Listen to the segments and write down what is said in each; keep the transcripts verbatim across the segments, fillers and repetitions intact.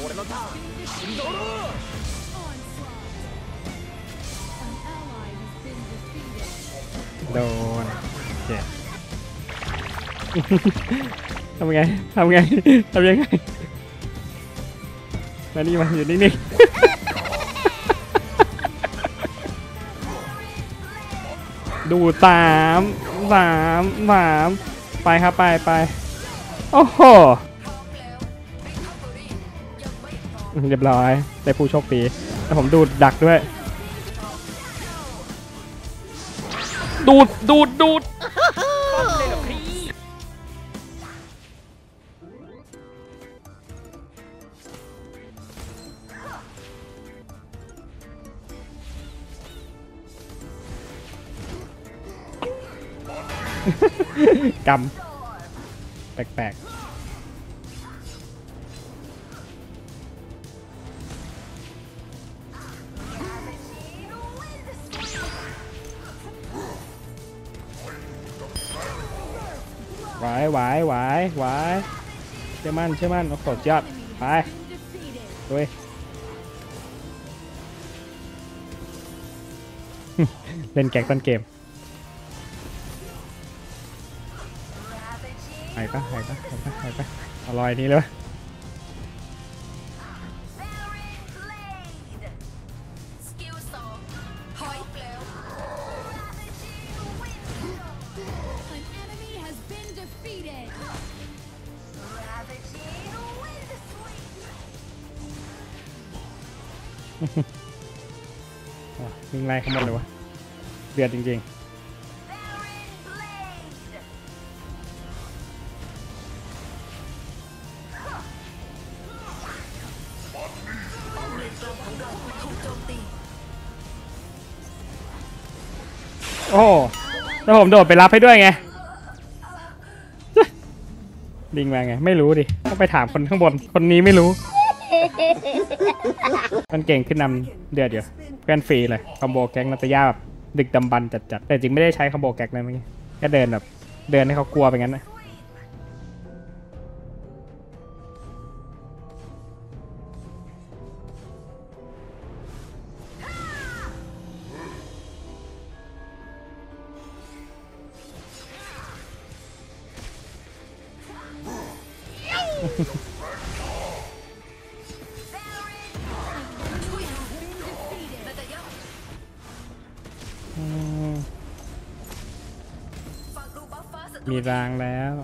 โดนเจ็บทำไงทำไงทำยังไงมานี่มาอยู่นิ่งๆดูสามสามสามไปครับไปไปโอ้โหเรียบร้อยได้ผู้โชคดีแต่ผมดูดดักด้วยดูดดูดดูดกำแปลกๆไหวไหวไหวไหวเชื่อมั่นเชื่อมั่นโอ้โหยอดไปด้วยเล่นแก๊กต้นเกมไหนปะไหนปะไหนปะไหนปะอร่อยนี้เลยวิ่งไล่เข้ามาเลยวะเดือดจริงๆโอ้แล้วผมโดดไปรับให้ด้วยไงลิงมาไงไม่รู้ดิต้องไปถามคนข้างบนคนนี้ไม่รู้มันเก่งขึ้นนำเดือดเดียวเพื่อนฟรีเลยคอมโบแก๊งนัตยาแบบดึกดำบรรจัดๆแต่จริงไม่ได้ใช้คอมโบแก๊งนะเมื่อกี้แค่เดินแบบเดินให้เขากลัวไปงั้นนะมีรางแล้ว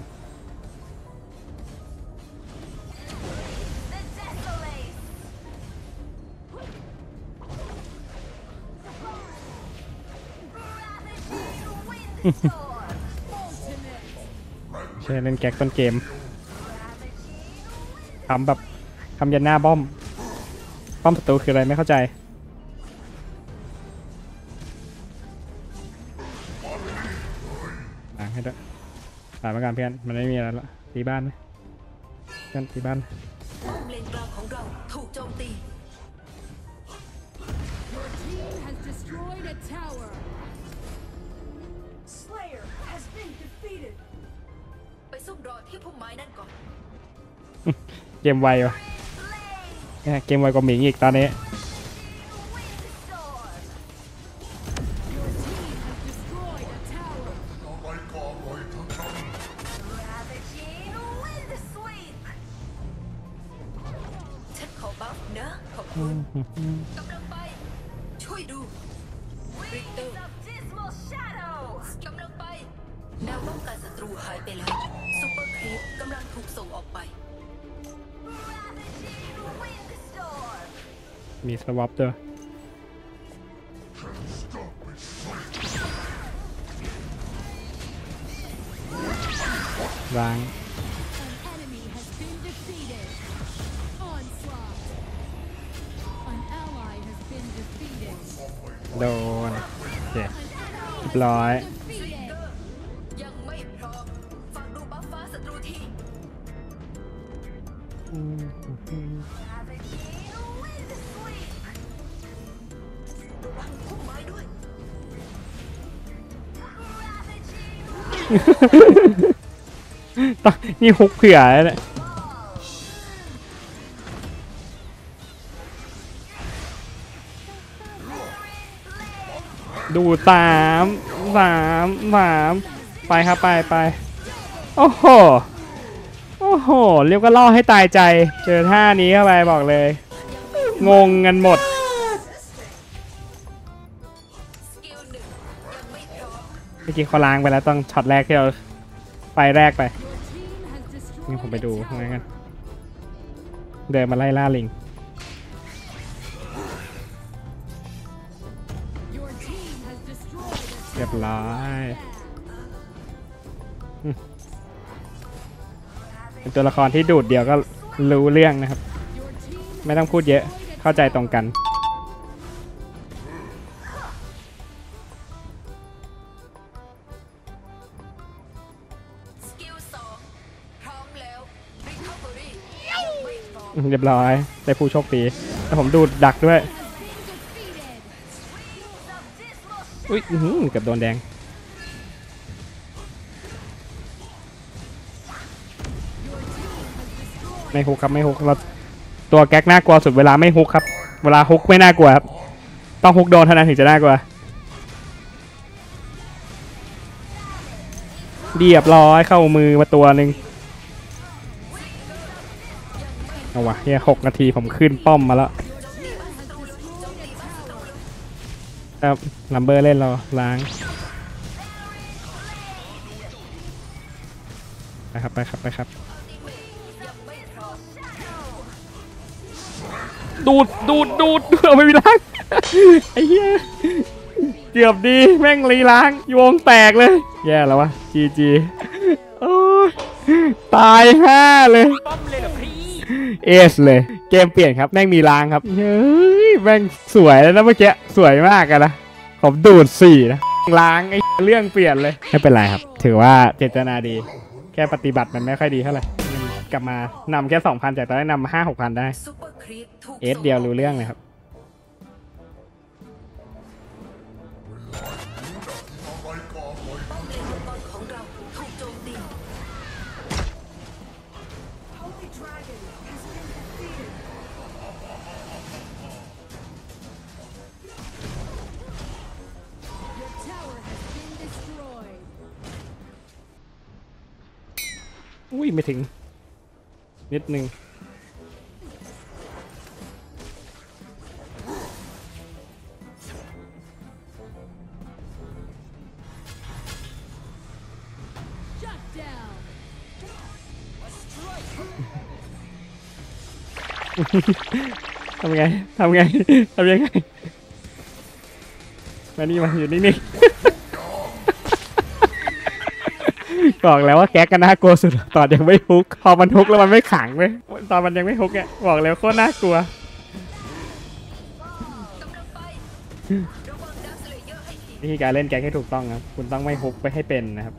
ใช่เล่นแก๊กต้นเกมทำแบบทำยันหน้าป้อมป้อมศัตรูคืออะไรไม่เข้าใจล้างให้ด้วยตายมาการเพื่อนมันไม่มีอะไรละตีบ้านไหมเพื่อนตีบ้านเลนกลางของเราถูกโจมตีไปซุ่มรอที่พุ่มไม้นั่นก่อนเกมไววะเกมไวกว่าหมิงอีกตอนนี้กำลังไปช่วยดูริกเตอร์กำลังไปแนวป้องกันศัตรูหายไปแล้วซุปเปอร์ครีปกำลังถูกส่งออกไปมีสวอปด้วยวางโดนเจ็บเรียบร้อยยังไม่พร้อมฟังดูบัฟฟ้าศัตรูทีพุ่มไม้ด้วยนี่ฮุกเผื่อเลยดูสามสามสามไปครับไปไปโอ้โหโอ้โหเรียกว่าล่อให้ตายใจเจอท่านี้เข้าไปบอกเลยงงกันหมดเมื่อกี้เขาล้างไปแล้วต้องช็อตแรกที่เราไปแรกไปงั้นผมไปดูทำไมกันเดินมาไล่ล่าลิงเรียบร้อยเป็นตัวละครที่ดูดเดียวก็รู้เรื่องนะครับไม่ต้องพูดเยอะเข้าใจตรงกันเรียบร้อยได้ผู้โชคดีแต่ผมดูดดักด้วยอุ้ยเกือบโดนแดงไม่ฮุกครับไม่ฮุกเราตัวแก๊กน่ากลัวสุดเวลาไม่ฮุกครับเวลาฮุกไม่น่ากลัวครับต้องฮุกโดนเท่านั้นถึงจะน่ากลัวเรียบร้อยเข้ามือมาตัวหนึ่งเอาวะเฮียหกนาทีผมขึ้นป้อมมาแล้วครับลัมเบอร์เล่นเราล้างไปครับไปครับไปครับดูดดูดดูดเอาไม่มีล้างไอ้เหี้ยเกือบดีแม่งรีล้างโยงแตกเลยแย่แล้ววะจีจีโอ้ตายห้าเลยเอสเลยเกมเปลี่ยนครับแม่งมีล้างครับเฮ้ยแม่งสวยแล้วนะเมื่อกี้สวยมากกันนะผมดูดสี่นะล้างไอ้เรื่องเปลี่ยนเลยไม่เป็นไรครับถือว่าเจตนาดีแค่ปฏิบัติมันไม่ค่อยดีเท่าไหร่กลับมานำแค่ สองพัน จากตอนแรกนำมา ห้าหกพัน ได้เอสเดียวรู้เรื่องเลยครับอุ้ยไม่ถึงนิดนึงทำไงทำไงทำยังไงมานี่มาอยู่นิ่งๆบอกแล้วว่าแก๊กกันน่ากลัวสุดตอนยังไม่ฮุกพอมันฮุกแล้วมันไม่ขังเว้ยตอนมันยังไม่ฮุกเนี่ยบอกแล้วโคตรน่ากลัววิธีการเล่นแก๊กให้ถูกต้องครับคุณต้องไม่ฮุกไปให้เป็นนะครับ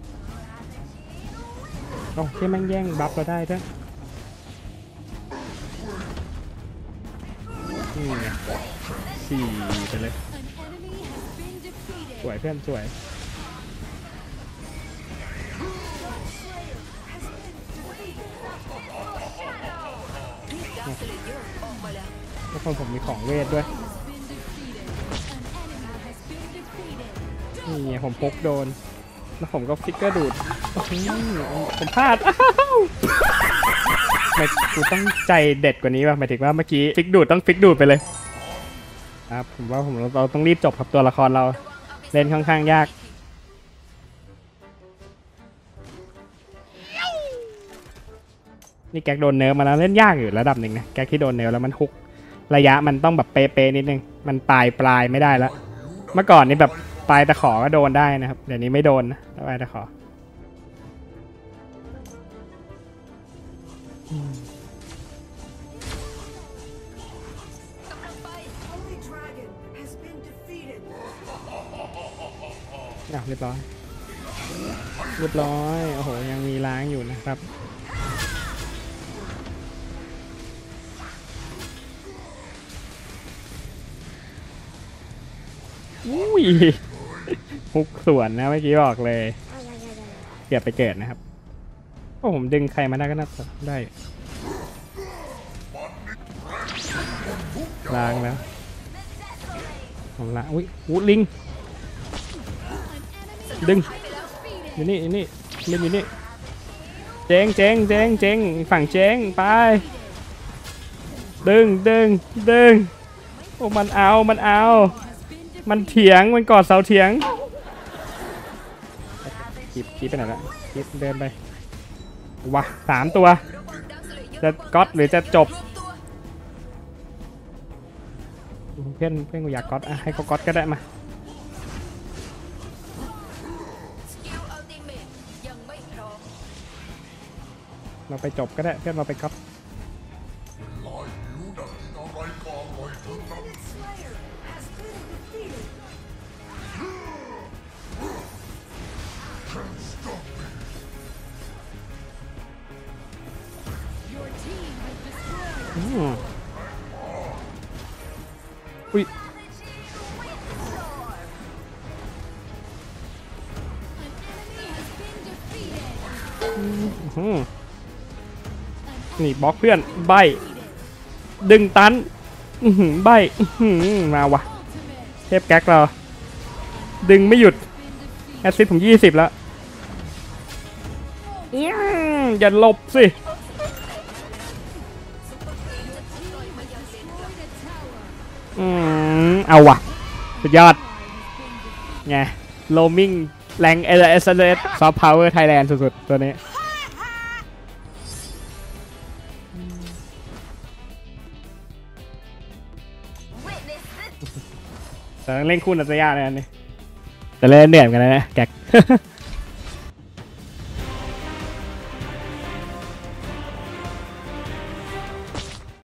โอ้ที่มันแย่งบัฟเราได้ด้วยนี่ไงสี่ไปเลยสวยเพื่อนสวยแล้วคนผมมีของเวทด้วยนี่ไงผมพกโดนแล้วผมก็ฟิกเกอร์ดูดผมพลาดอ้าวไม่กูต้องใจเด็ดกว่านี้ป่ะหมายถึงว่าเมื่อกี้ฟิกดูดต้องฟิกดูดไปเลยครับผมว่าผมเราต้องรีบจบครับตัวละครเราเล่นค่อนข้างยากนี่แก๊กโดนเนิร์ฟมาแล้วเล่นยากอยู่ระดับหนึ่งนะแก๊กที่โดนเนิร์ฟแล้วมันฮุกระยะมันต้องแบบเป๊ะๆนิดนึงมันปลายปลายไม่ได้แล้วเมื่อก่อนนี่แบบปลายตะขอก็โดนได้นะครับเดี๋ยวนี้ไม่โดนนะปลายตะขออ่ะเรียบร้อยเรียบร้อยโอ้โหยังมีล้างอยู่นะครับอุ้ยฮุกสวนนะเมื่อกี้บอกเลยเกือบไปเกิดนะครับโอ้ผมดึงใครมาได้ก็น่าจะได้ล้างแล้วผมละอุ้ยอู้ลิงดึงอยู่นี่อยู่นี่เล่นอยู่นี่เจงเจงเจงเจงฝั่งเจงไปดึงดึงดึงโอ้มันเอามันเอามันเถียงมันกอดเสาเถียงคีบคีบไปไหนละคีบเดินไปวะสามตัวจะก๊อตหรือจะจบเพื่อนเพื่อนกูอยากก๊อตอ่ะให้เขาก๊อตก็ได้มาเราไปจบก็ได้เพื่อนเราไปก๊อตอุ้ยนี่บล็อกเพื่อนใบดึงตันใบมาวะเทพแก๊กเราดึงไม่หยุดแอสซิสผมยี่สิบแล้วอย่าหลบสิอืมเอาวะสุดยอดไงโลมิงแรงเอเอสเอสซอฟต์พาวเวอร์ไทยแลนด์สุดๆตัวนี้แต่เล่นคู่นัตยาเลยอันนี้แต่เล่นเหนื่อยกันนะแก๊ก